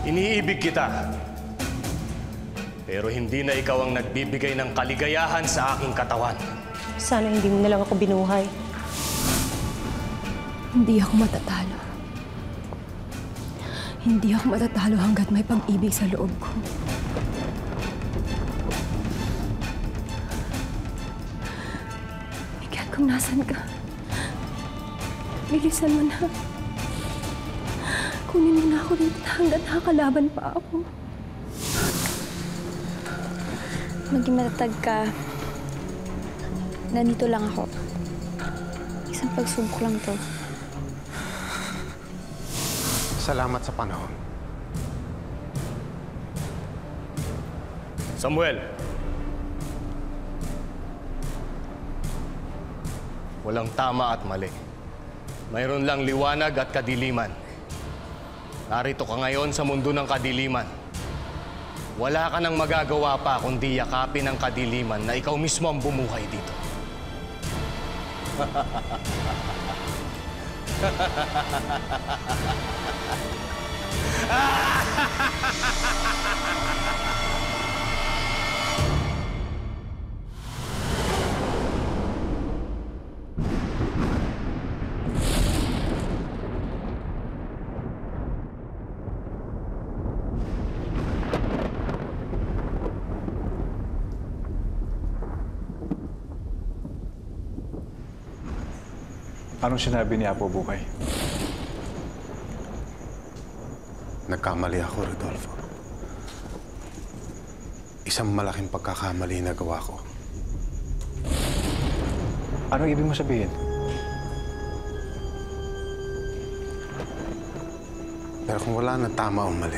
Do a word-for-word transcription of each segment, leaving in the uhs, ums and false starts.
Iniibig kita. Pero hindi na ikaw ang nagbibigay ng kaligayahan sa aking katawan. Sana hindi mo na lang ako binuhay. Hindi ako matatalo. Hindi ako matatalo hanggat may pag-ibig sa loob ko. Miguel, kung nasan ka, bilisan mo na. Kunin mo na ako dito hanggat nakakalaban pa ako. Maging matatag ka. Nandito lang ako. Isang pagsubok lang to. Salamat sa panahon. Samuel. Walang tama at mali. Mayroon lang liwanag at kadiliman. Narito ka ngayon sa mundo ng kadiliman. Wala ka nang magagawa pa kundi yakapin ang kadiliman na ikaw mismo ang bumuhay dito. Anong sinabi ni Apo Abukay? Nagkamali ako, Rodolfo. Isang malaking pagkakamali na gawa ko. Anong ibig mo sabihin? Pero kung wala na tama o mali,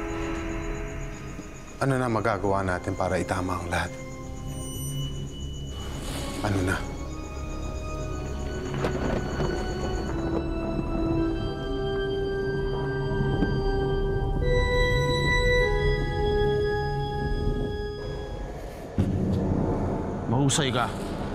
ano na magagawa natin para itama ang lahat? Ano na? Mahusay ka.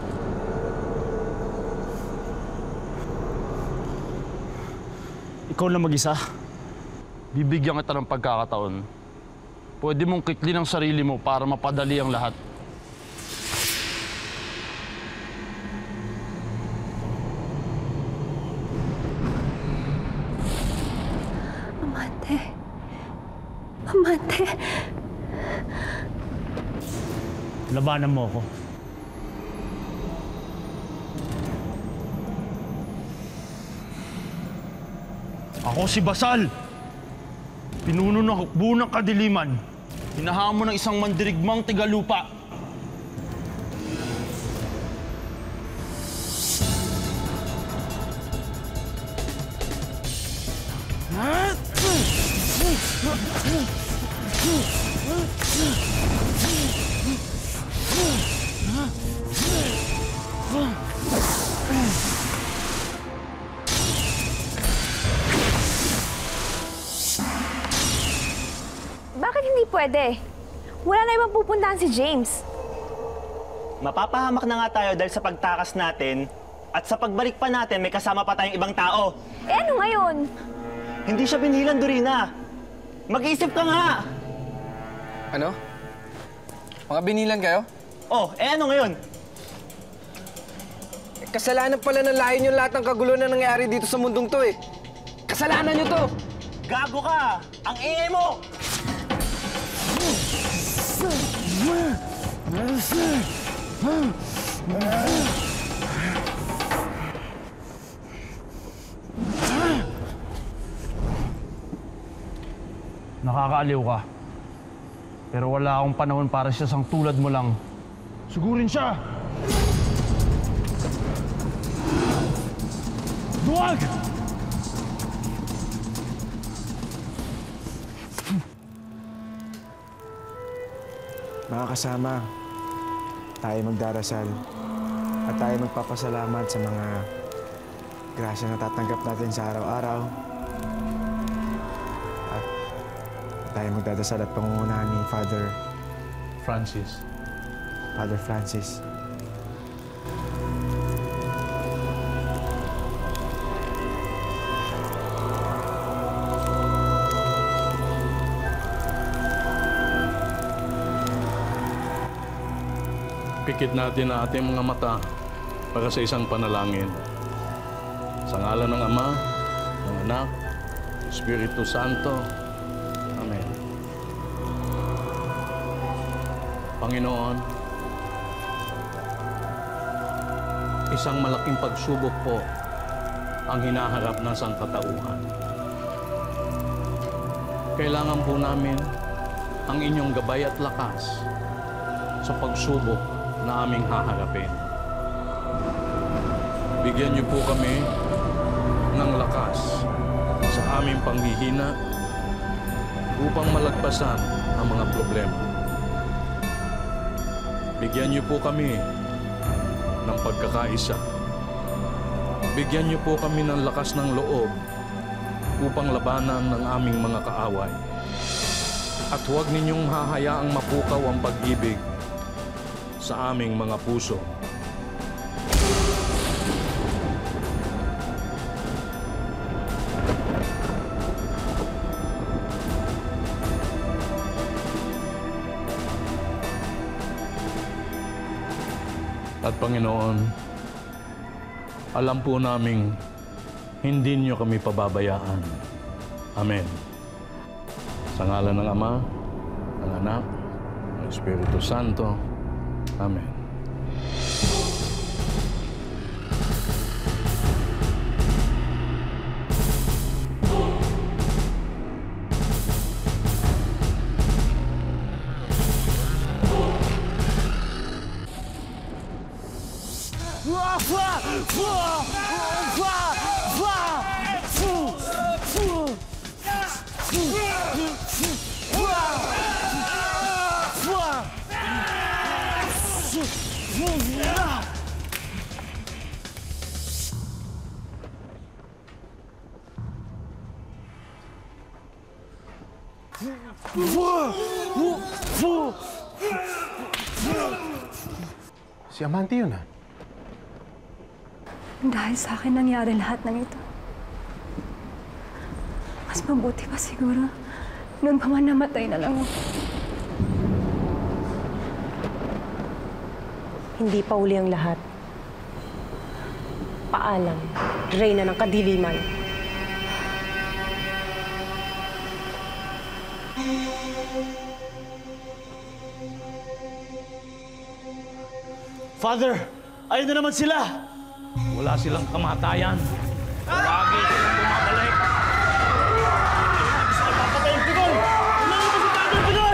Ikaw na mag-isa. Bibigyan kita ng pagkakataon. Pwede mong kiklin ang sarili mo para mapadali ang lahat. Amante. Amante. Labanan mo ako. Ako si Basal. Pinuno ng hukbo ng kadiliman. Hinahamon ng isang mandirigmang tigalupa. Bakit hindi pwede? Wala na ibang pupuntahan si James. Mapapahamak na nga tayo dahil sa pagtakas natin at sa pagbalik pa natin may kasama pa tayong ibang tao. Eh ano ngayon? Hindi siya binhilan, Dorina. Mag-iisip ka nga! Ano? Mga binilan kayo? Oh, eh ano ngayon? Eh, kasalanan pala ng layo nyo lahat ng kagulo na nangyari dito sa mundong to eh. Kasalanan nyo to! Gago ka! Ang ingay mo! Nakakaaliw ka. Pero wala akong panahon para siya sang tulad mo lang. Sugurin siya! Duwag! Mga kasama, tayo magdarasal at tayo magpapasalamat sa mga grasya na tatanggap natin sa araw-araw. At tayo magdadasal at pangungunahan ni Father Francis. Father Francis. Ipikit natin ang ating mga mata para sa isang panalangin. Sa ngalan ng Ama, ng Anak, Espiritu Santo. Amen. Panginoon, isang malaking pagsubok po ang hinaharap ng sangkatauhan. Kailangan po namin ang inyong gabay at lakas sa pagsubok na aming haharapin. Bigyan niyo po kami ng lakas sa aming panghihina upang malagpasan ang mga problema. Bigyan niyo po kami ng pagkakaisa. Bigyan niyo po kami ng lakas ng loob upang labanan ng aming mga kaaway. At huwag ninyong hahayaang mapukaw ang pag-ibig sa aming mga puso. At Panginoon, alam po naming hindi niyo kami pababayaan. Amen. Sa ngalan ng Ama, ng Anak, ng Espiritu Santo. Amen. Si Amante yun, ah. Dahil sa akin nangyari lahat ng ito. Mas mabuti pa siguro noon pa man namatay na lang ako. Hindi pa uli ang lahat. Paalam, Reyna ng Kadiliman. Father, ayun na naman sila! Wala silang kamatayan. Lagi silang bumabalik. Sila papatay yung Pinoy! Unahin mo si Tatay Pinoy!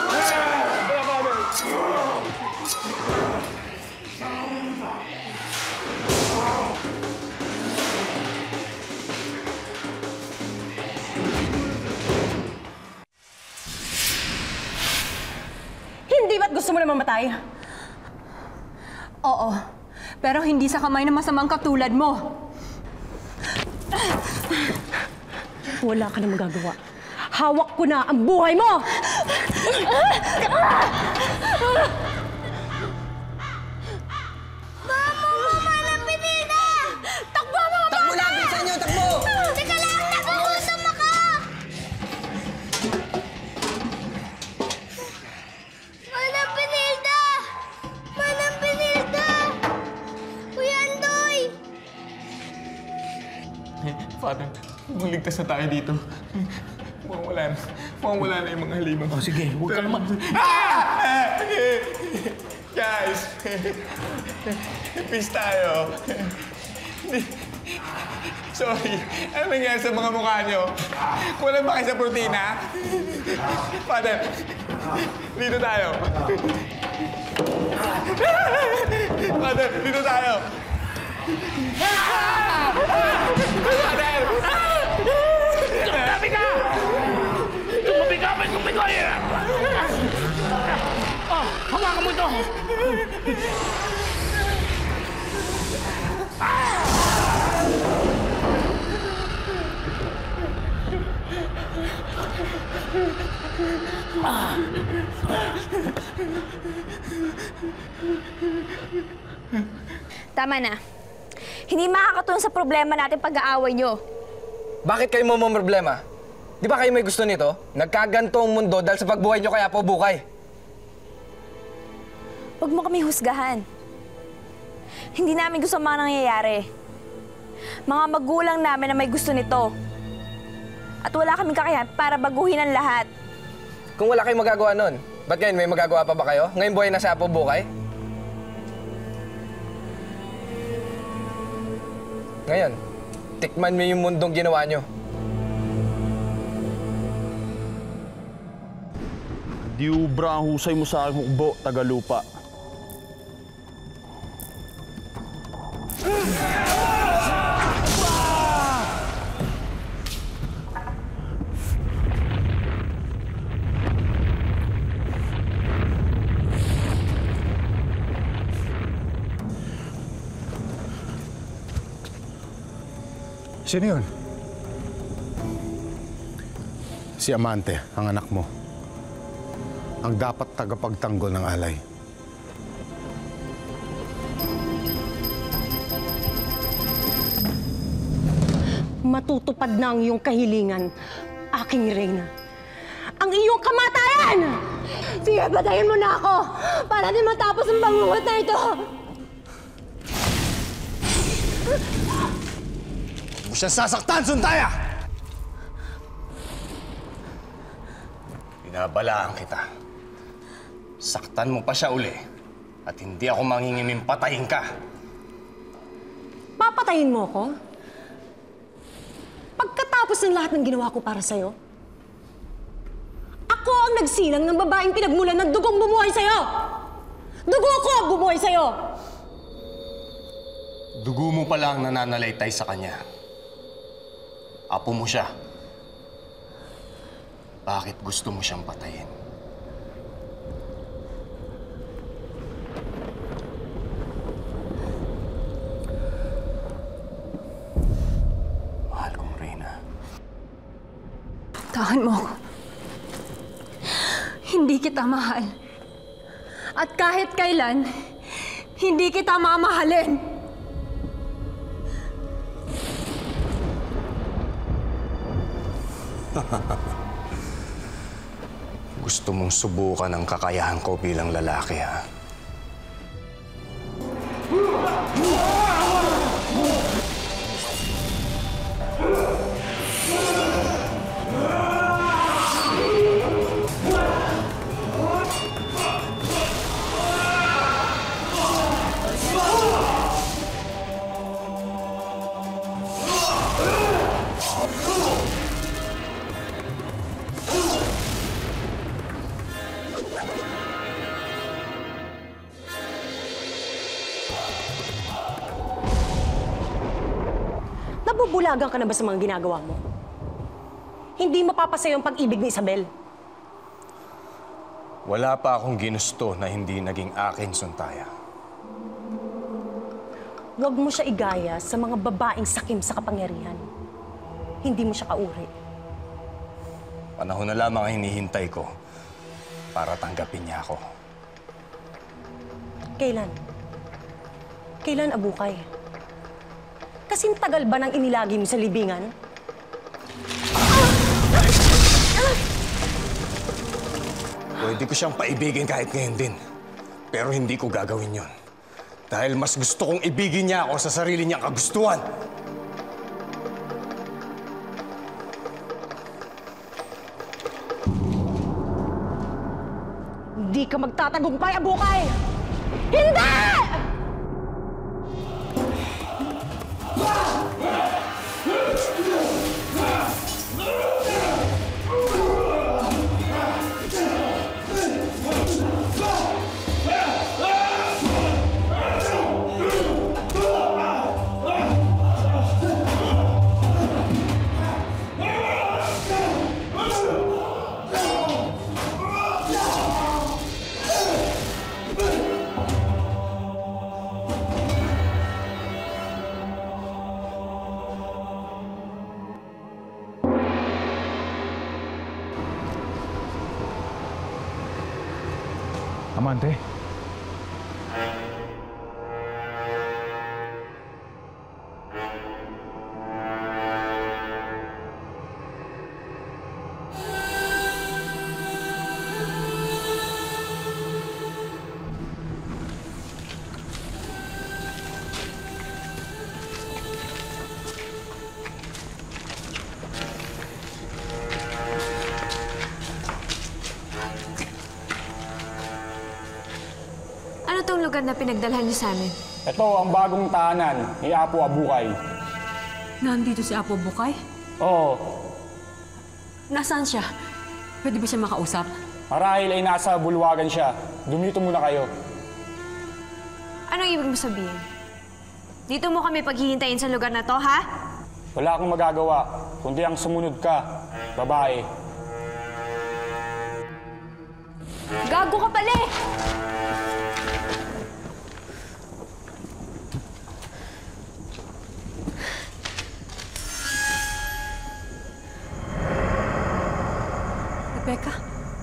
Hindi ba't gusto mo na mamatay? Oo, pero hindi sa kamay ng masamang katulad mo. Wala ka na magagawa. Hawak ko na ang buhay mo! Mama! Mama! Pinina! Takbo mga bata! Takbo lang! Bilisan niyo! Takbo! Teka lang! Nagugutom ako! Manang Pinilda! Manang Pinilda! Kuya Andoy! Father, mukhang ligtas na tayo dito. Mukhang wala na. Mukhang wala na yung mga halimaw. Oh, sige, huwag ka naman. Ah! Guys! Peace tayo. Sorry. Ano nangyari sa mga mukha nyo? Kulang ba kayo sa protina? Father, dito tayo. Father, dito tayo. Father! Tumabi ka! Tumabi ka! May kumikoy! Oh, hawakan mo ito! Ah! Tama na. Hindi makakatulong sa problema natin pag-aaway nyo. Bakit kayo mo mga problema? Di ba kayo may gusto nito? Nagkaganto ang mundo dahil sa pagbuhay nyo kay Apo Abukay. Huwag mo kami husgahan. Hindi namin gusto ang mga nangyayari. Mga magulang namin na may gusto nito. At wala kaming kakayahan para baguhin ang lahat. Kung wala kayong magagawa nun, ba't ngayon may magagawa pa ba kayo? Ngayon buhay na si Apo Abukay? Ngayon, tikman mo yung mundong ginawa nyo. Di ubra ang husay mo sa aking hukbo, Tagalupa. Sino yun? Si Amante, ang anak mo. Ang dapat tagapagtanggol ng alay. Matutupad na ang iyong kahilingan, aking reyna. Ang iyong kamatayan! Sige, patayin mo na ako para di matapos ang bangungot na ito! Huwag mo siyang sasaktan, Sontaya! Binabalaan kita. Saktan mo pa siya uli at hindi ako mangingiming patayin ka. Papatayin mo ako? Pagkatapos ng lahat ng ginawa ko para sa'yo, ako ang nagsilang ng babaeng pinagmulan ng dugong bumuhay sa'yo! Dugo ko ang bumuhay sa'yo! Dugo mo pala ang nananalaytay sa kanya. Apo mo siya. Bakit gusto mo siyang patayin? Mahal kong Reyna. Tahan mo ako. Hindi kita mahal. At kahit kailan, hindi kita mamahalin. Gusto mong subukan ang kakayahan ko bilang lalaki, ha? Nabubulagan ka na ba sa mga ginagawa mo? Hindi mapapasaya ang pag-ibig ni Isabel. Wala pa akong ginusto na hindi naging akin, Sontaya. Huwag mo siya igaya sa mga babaeng sakim sa kapangyarihan. Hindi mo siya kauri. Panahon na lamang ang hinihintay ko para tanggapin niya ako. Kailan? Kailan, Abukay? Kasing tagal ba nang inilagi mo sa libingan? Pwede ko siyang paibigin kahit ngayon din. Pero hindi ko gagawin yon. Dahil mas gusto kong ibigin niya ako sa sarili niyang kagustuhan. Hindi ka magtatagumpay, Abukay! Hindi! Amante? itong lugar na pinagdalhan niyo sa amin? Ito ang bagong tahanan ni Apo Abukay. Nandito si Apo Abukay? Oo. Nasaan siya? Pwede ba siya makausap? Marahil ay nasa bulwagan siya. Dumito muna kayo. Anong ibig mo sabihin? Dito mo kami paghihintayin sa lugar na to, ha? Wala akong magagawa, kundi ang sumunod ka, babae. Gago ka pala eh! Rebecca,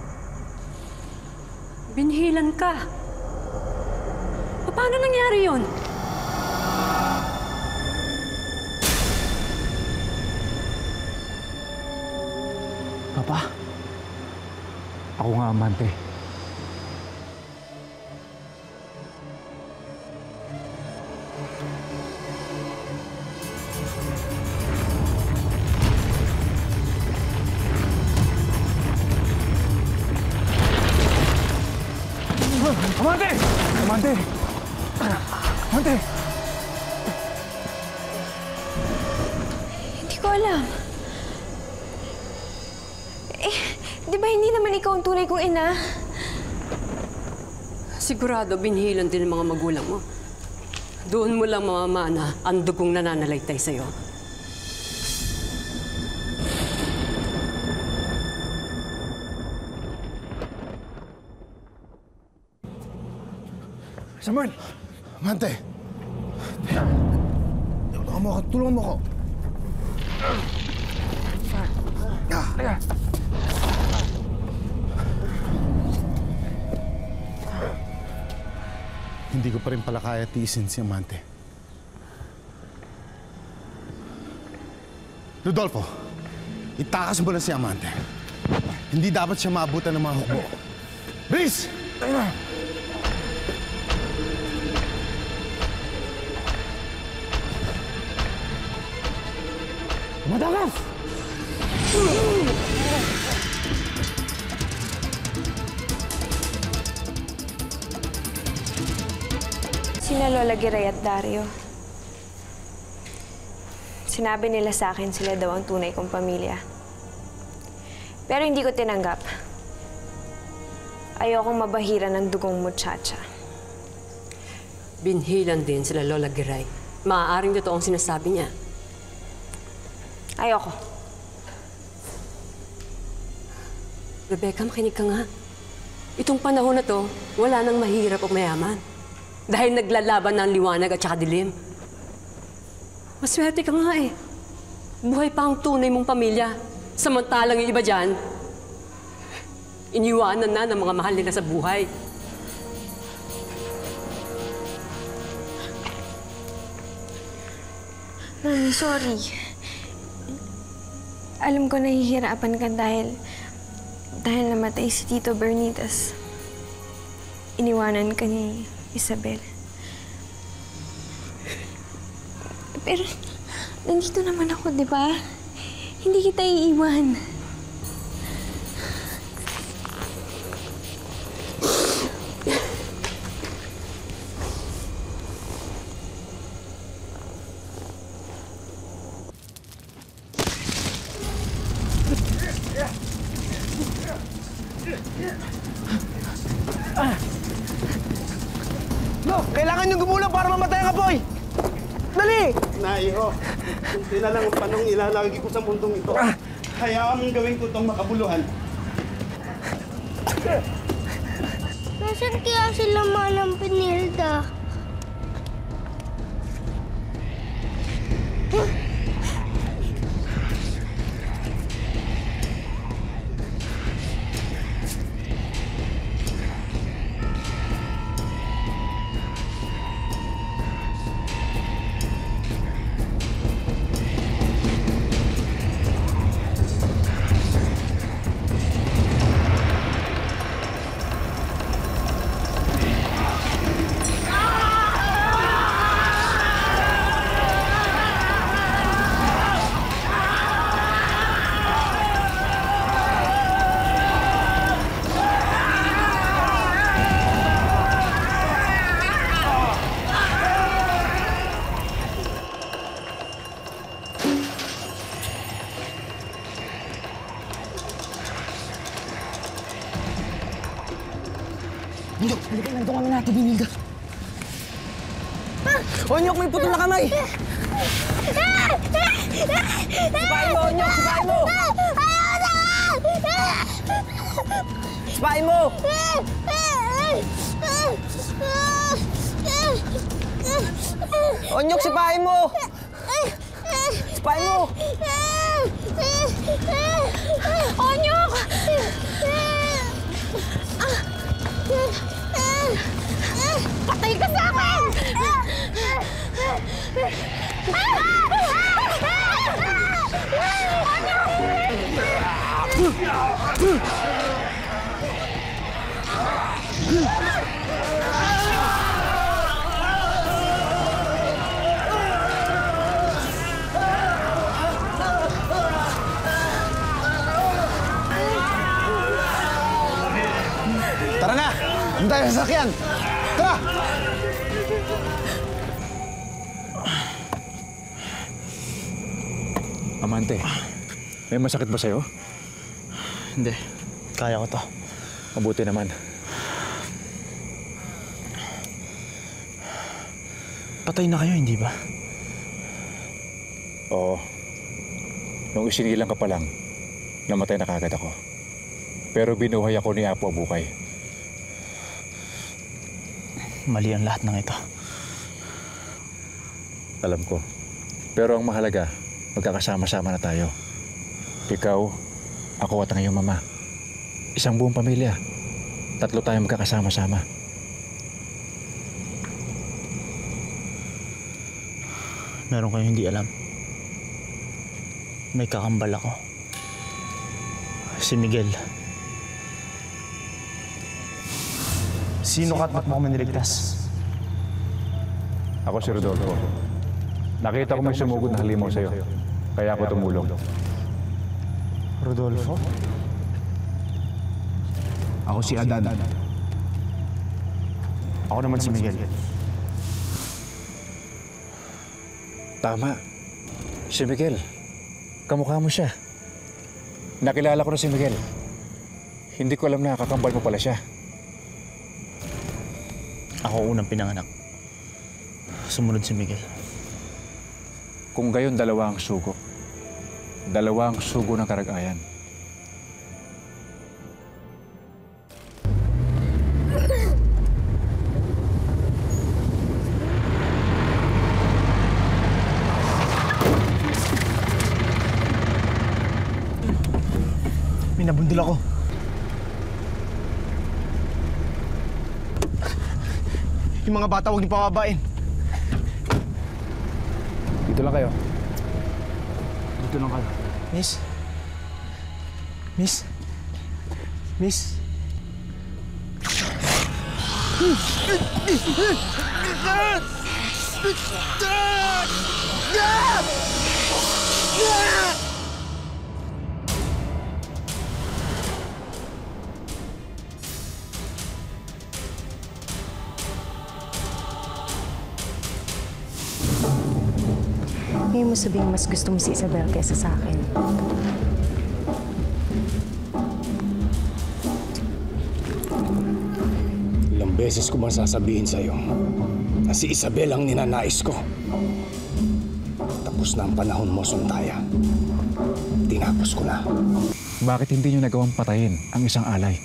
binhilan ka. Paano nangyari yun? Papa, ako nga amante. Amante! Amante! Amante! Hindi ko alam. Eh, di ba hindi naman ikaw ang tunay kong ina? Sigurado binhilan din ng mga magulang mo. Doon mo lang mamamana ang dugong nananalaytay sa'yo. Samuel! Amante! Tulungan mo ako, tulungan mo ako! Ah. Hindi ko pa rin pala kaya tiisin si Amante. Rodolfo, itakas mo na si Amante. Hindi dapat siya maabutan ng mga hukbo. Brice! Madagas! Sina Lola Giray at Dario. Sinabi nila sa akin sila daw ang tunay kong pamilya. Pero hindi ko tinanggap. Ayokong mabahiran ng dugong muchacha. Binhilan din sila Lola Giray. Maaaring totoong sinasabi niya. Ayoko. Rebecca, makinig ka nga. Itong panahon na to, wala nang mahirap o mayaman. Dahil naglalaban ng liwanag at saka dilim. Maswerte ka nga eh. Buhay pa ang tunay mong pamilya. Samantalang yung iba dyan, iniwanan na ng mga mahal nila sa buhay. Mami, sorry. Alam ko nahihirapan ka dahil dahil namatay si Tito Bernitas. Iniwanan ka ni Isabel. Pero nandito naman ako, di ba? Hindi kita iiwan. No, kailangan niyong gumulang para mamatay ang apoy! Dali! Naiho, kunti na lang ang panong ilalagi ko sa mundong ito. Hayaan mong gawin ko itong makabuluhan. Nasaan kaya sila Manang Pinilda? Onyok, halika, nandun kami natin, Binilda. Onyok, may putol na kamay! Sipain mo, Onyok! Sipain mo! Sipain mo! Onyok, sipain mo! Sipain mo! Onyok! Patay ka sa akin! Tara na! Doon tayo sa sasakyan! Tara! Amante, may masakit ba sa'yo? Hindi. Kaya ko to. Mabuti naman. Patay na kayo, hindi ba? Oo. Nung isinilang ka pa lang, namatay na kagad ako. Pero binuhay ako ni Apo Abukay. Mali ang lahat ng ito. Alam ko. Pero ang mahalaga, magkakasama-sama na tayo. Ikaw, ako at ang iyong mama. Isang buong pamilya. Tatlo tayo magkakasama-sama. Meron kayo hindi alam. May kakambal ako. Si Miguel. Sino ka at ba't mo kami niligtas? Ako si Rodolfo. Nakita ko may sumugod na halimaw sa'yo. Kaya ako tumulong. Rodolfo? Ako si Adan. Ako naman si Miguel. Tama. Si Miguel. Kamukha mo siya. Nakilala ko na si Miguel. Hindi ko alam na kakambal mo pala siya. Ako unang pinanganak. Sumunod si Miguel. Kung gayon, dalawa ang sugo. Dalawa ang sugo ng karagayan. May nabundol ako. Yung mga bata, huwag niyo pababain. Dito lang kayo. Dito lang kayo. Miss? Miss? Miss? Ngayon mo sabihin mas gusto mo si Isabel kaysa sa akin. Ilang beses ko bang sasabihin sa'yo na si Isabel ang ninanais ko. Tapos na ang panahon mo, Sontaya. Tinapos ko na. Bakit hindi niyo nagawang patayin ang isang alay?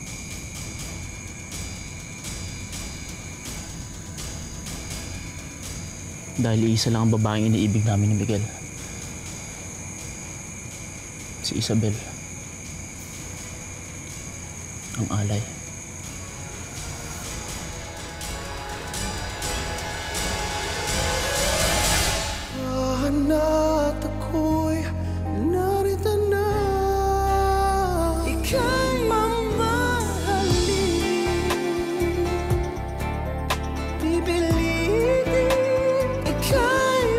Dahil isa lang ang babaeng iniibig namin ni Miguel. Si Isabel. Ang alay. At ako'y narito na. Ika'y mamahalin. Pipilitin. Ika'y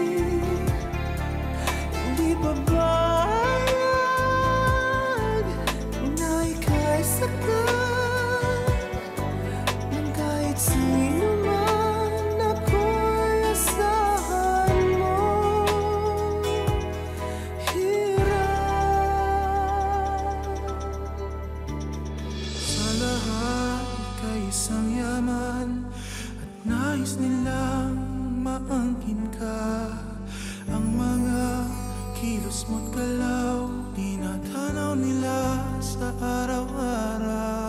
pasiyahin. Di babayag Nais nilang maangkin ka. Ang mga kilos mo't galaw, tinatanaw nila sa araw-araw.